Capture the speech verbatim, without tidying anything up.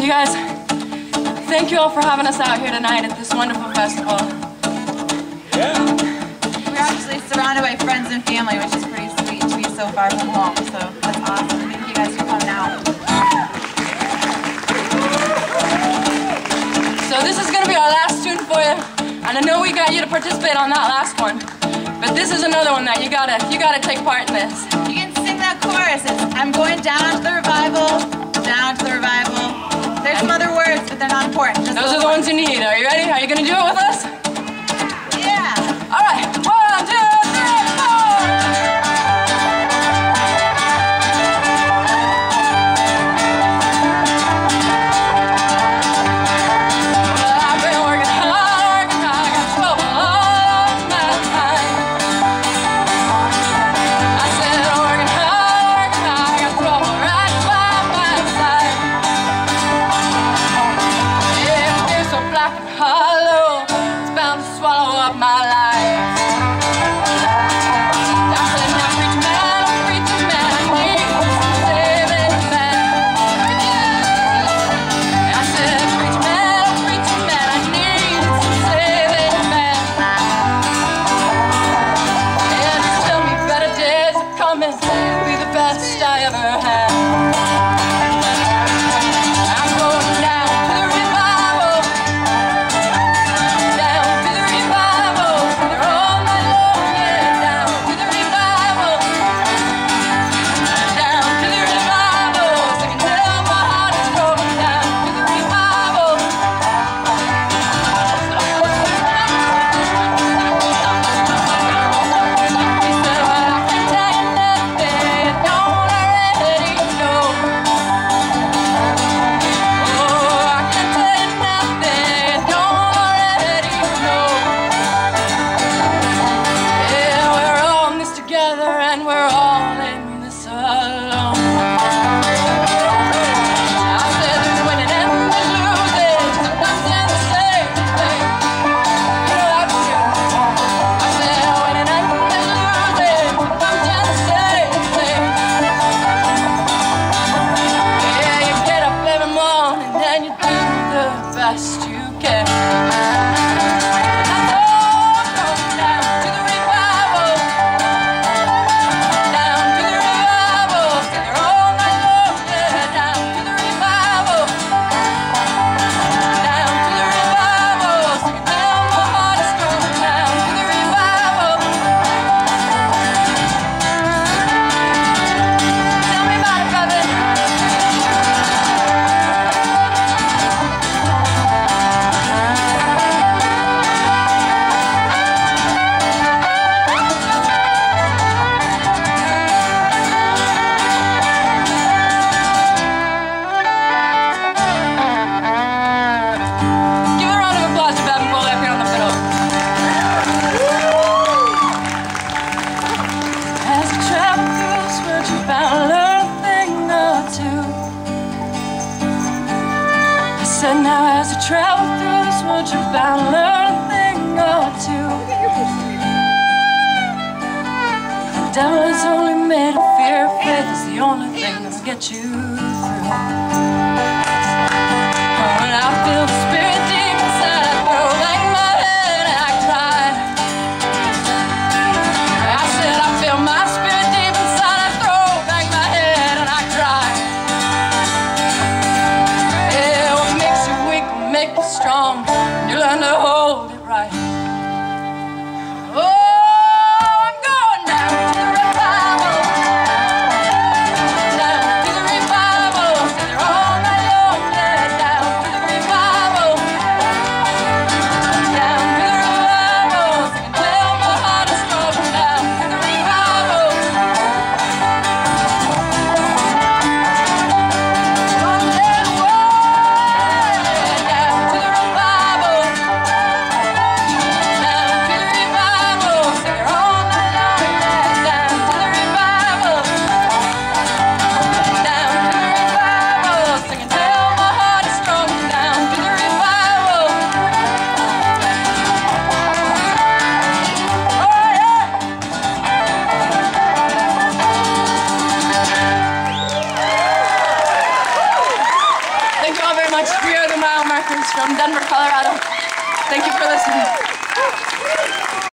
You guys, thank you all for having us out here tonight at this wonderful festival. Yeah. We're actually surrounded by friends and family, which is pretty sweet to be so far from home. So that's awesome. Thank you guys for coming out. So this is going to be our last tune for you, and I know we got you to participate on that last one, but this is another one that you gotta you gotta take part in this. You can sing that chorus. It's, I'm going down to the revival, down to the revival. There's some other words, but they're not important. Just Those are the ones you need. Are you ready? Are you going to do it with us? Yeah. All right. One, two, three, four. Well, I've been working hard, working hard, got trouble all my time. I said I'm working hard, working hard, got trouble right by my side. So black and hollow, it's bound to swallow up my life. I said, now preacher man, oh preacher man, I need to save it, man. I said, preacher man, oh preacher man, I need to save it, man. And just tell me better days are coming, be the best I ever had. Travel through this world, you're bound to learn a thing or two. The devil is only made of fear. Faith is the only thing that'll get you through. When I feel the spirit deep inside, I throw back my head and I cry. I said I feel my spirit deep inside, I throw back my head and I cry. Yeah, what makes you weak will make you strong. You learn to hold it right. Oh, I'm going down to the revival, down to the revival. all very much. We are the Mile Markers from Denver, Colorado. Thank you for listening.